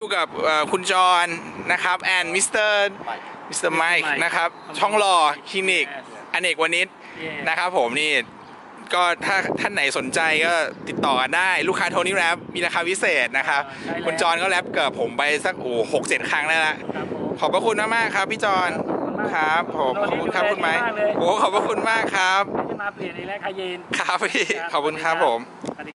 อยู่กับคุณจรนะครับแอนมิสเตอร์ไมค์นะครับช่องหล่อคลินิกอเนกวณิชนะครับผมนี่ก็ถ้าท่านไหนสนใจก็ติดต่อกันได้ลูกค้าโทนี่แรปมีราคาพิเศษนะครับคุณจรก็แรปเกิดผมไปสัก6-7 ครั้งแล้วละขอบพระคุณมากครับพี่จรครับผมขอบคุณครับคุณไมค์ขอบพระคุณมากครับจะมาเปลี่ยนอีกแล้วคาเยนครับพี่ขอบคุณครับผม